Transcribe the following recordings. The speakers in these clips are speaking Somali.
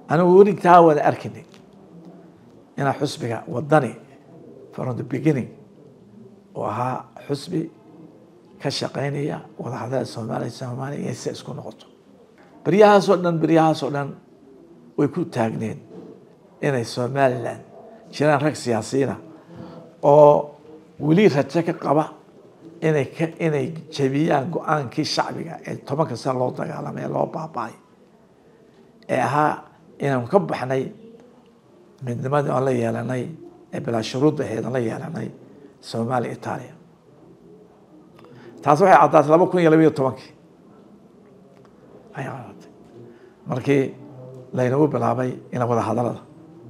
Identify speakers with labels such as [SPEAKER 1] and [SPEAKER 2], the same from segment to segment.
[SPEAKER 1] أنا وريك تعود أركني أنا حسبي وضني from the beginning وها حسبي كشقينية وهذا الصومالي يسكن نقطة بريها صدن ويكون تاجنين إن الصوماليلاند جيران رك سياسيين أو ولي رتك قبا إن جبيان قان كي شعبي طبعا كسر الله تعالى ما الله باباي ها إن مكب حني من دماغ الله يلاني بلا شروط هذا الله يلاني سومالي إيطاليا taas waxay caddaatay 2012 ayaa caddaatay markii laynagu bilaabay in wada hadalada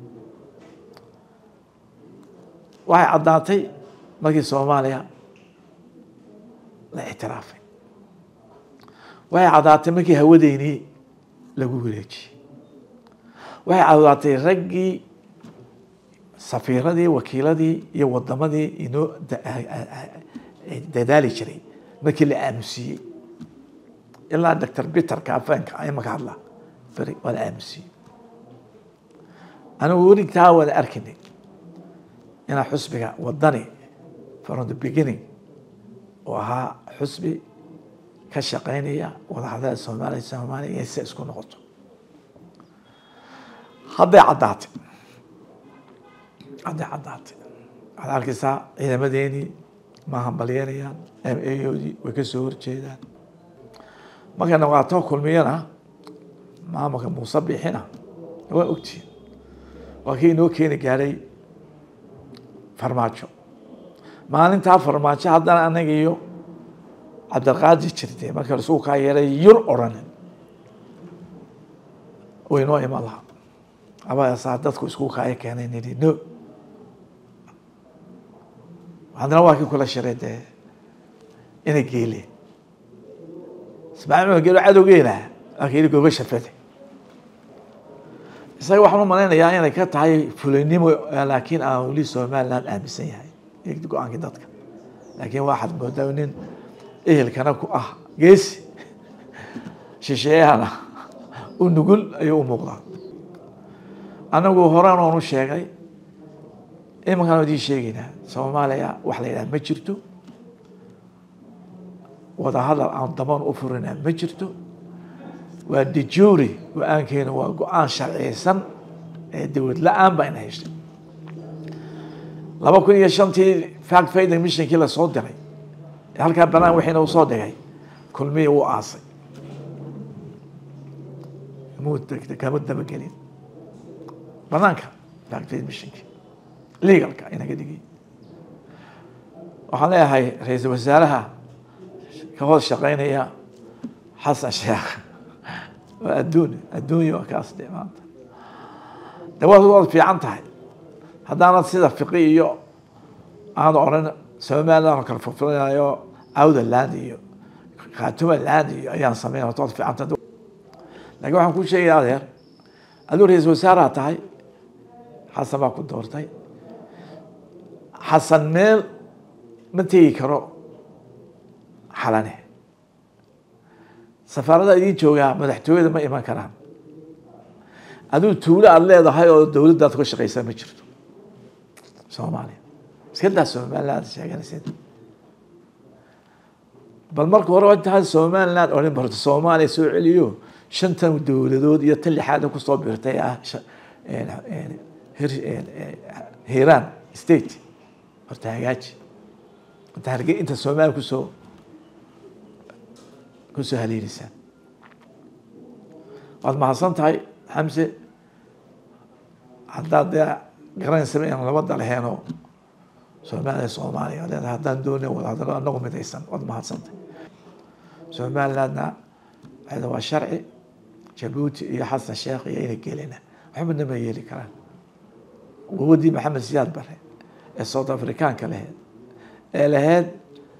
[SPEAKER 1] waxay caddaatay markii Soomaaliya la ictiraafay waxay caddaatay markii hawadeynii lagu wareejiyay waxay caddaatay raggii safiiradii wakiiladii iyo wadamadii inoo dadaali jiray markii la aamusiyay ilaa Dr. Peter Kafanka ay magacla bari wala aamusiyay ana wariig taawada arkay ina xusbiga wadani from the beginning waha xusbi ka shaqeynaya wadaxda Soomaaliya isku noqoto hadday caddaatay halkiisa ciidamadeeni ما هم بليانيان MAOD وكسور جيدان ما كان وقتها كل ميانا ما كان مصبي هنا هو أكتي وكينو كين جاري فرماتشو ما أنت فرماتشو هذا أنا جيو عبد القادر شريتي ما كان سوق يري يرقرن وينو يمالها أبا ساعدتك سوق هاي كان ينادي نو عندنا واحد كل شريته إنه قيلي سمعنا قالوا عدو قيله أكيد يقول شفته إذا واحد من أنا يعني أنا كنت هاي فلاني لكن أولي سومال لان أمسين هاي يقولوا عن كذا لكن واحد مدونين إيه اللي كانوا جيس شيء أنا ونقول أيوة مقطع أنا أقول هران ونو شيء إيه ما كانوا دي شيء Soomaaliya wax la yiraahdo ma jirto wada hadal aan daban u furina ma jirto waa de jure go'aankeena waa go'aan sharciyeysan ee dawlad la'aan baa inay heshay 2005 fact finding mission kila soo diray halka banaan waxayna u soo dhigay kulmiye uu aasay muddo ka gelin banaanka fact finding mission legal ka inaga dhigay waxaan leeyahay ra'iisul wasaaraha ka hoos shaqeynaya xasan sheekh adduunyo kaas dhimaanta dawadu fiican tahay haddana sida fiqi iyo aan oran Soomaaliland kala fufrinayo awda land iyo qaatuma land iyo ayaan sameeyay toos fiican tahay laakiin waxaan ku sheegayaa adeer aduu ra'iisul wasaaraha tahay xasan baa ku doortay xasan meel متى كرو حلانه سفارة دي جوجا مدحتوي ما إيمان كرام أدو تولا الله ده هاي الدولة ده تخش قيسة مجرد Soomaaliya iska daa Somaliland sheeganaysid bal marka hore inta Somaliland oo barto Soomaaliya soo celiyo shantan dawladood iyo tan lixaad ku soo biirtay Hiiraan state horta hagaaji inta hargey inta Soomaaliya ku soo haleelisa wad mahadsan tahay Xamse haddaad garan sameeyaan labada laheeno Soomaaliya leedahay haddaan doonay wada hadal anagu midaysan wad mahadsan tahay Somalilandna هذا هو الشرعي جيبوتي يا حسن الشيخ يا إلى كلنا محمد نبي يلي كلام وودي محمد زياد بره الصوت أفريقيا كله هاد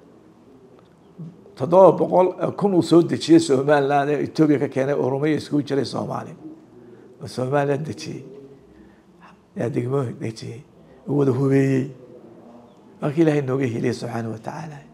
[SPEAKER 1] تضارب بقول كم سود شيء سومال لا إثيوبيا كان أوروبي يسكون شيء سومالي وسومال دتشي يا دقمه دتشي هو ده هو بي أكيد هي النوجه لي سبحانه وتعالى